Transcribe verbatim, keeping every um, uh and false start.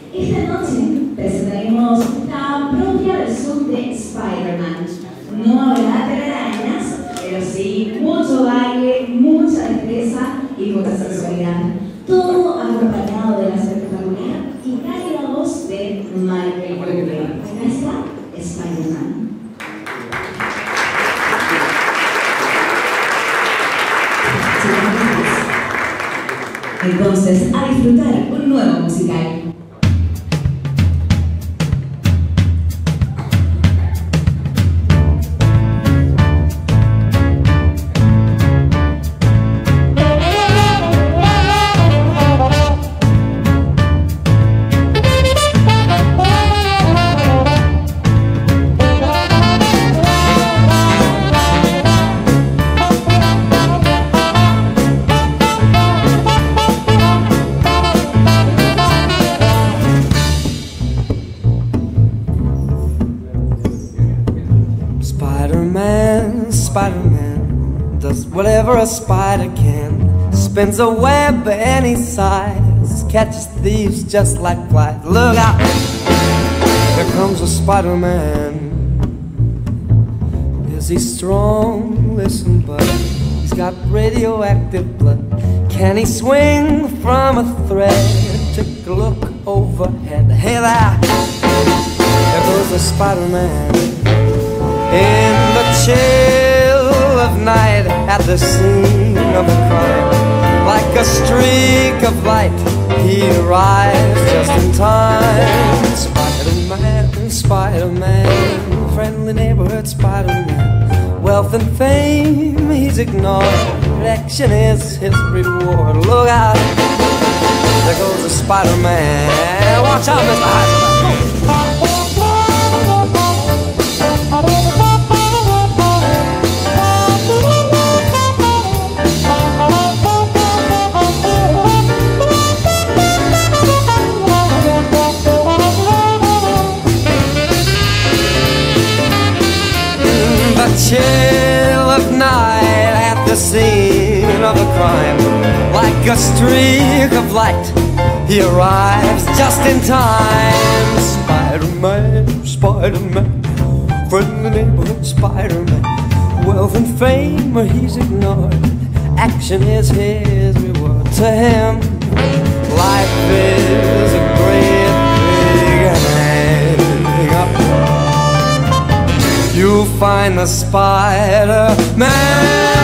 Esta noche presentaremos la propia versión de Spider-Man. No habrá telarañas, pero sí mucho baile, mucha destreza y mucha sensualidad. Todo acompañado de la espectacular y cálida voz de Michael Bublé. Acá está Spider-Man. Entonces, a disfrutar un nuevo musical. Spider-Man, Spider-Man does whatever a spider can. Spins a web any size, catches thieves just like flies. Look out! Here comes a Spider-Man. Is he strong? Listen, bud, he's got radioactive blood. Can he swing from a thread? Take a look overhead. Hey there! There goes the Spider-Man. In the chill of night, at the scene of a crime, like a streak of light, he arrives just in time. Spider-Man, Spider-Man, friendly neighborhood Spider-Man. Wealth and fame he's ignored, action is his reward. Look out, there goes the Spider-Man. Watch out, Mister Heisenberg. Chill of night at the scene of a crime, like a streak of light, he arrives just in time. Spider-Man, Spider-Man, friendly neighborhood Spider-Man. Wealth and fame he's ignored, action is his reward. To him, life is a great big hang up. You'll find the Spider-Man.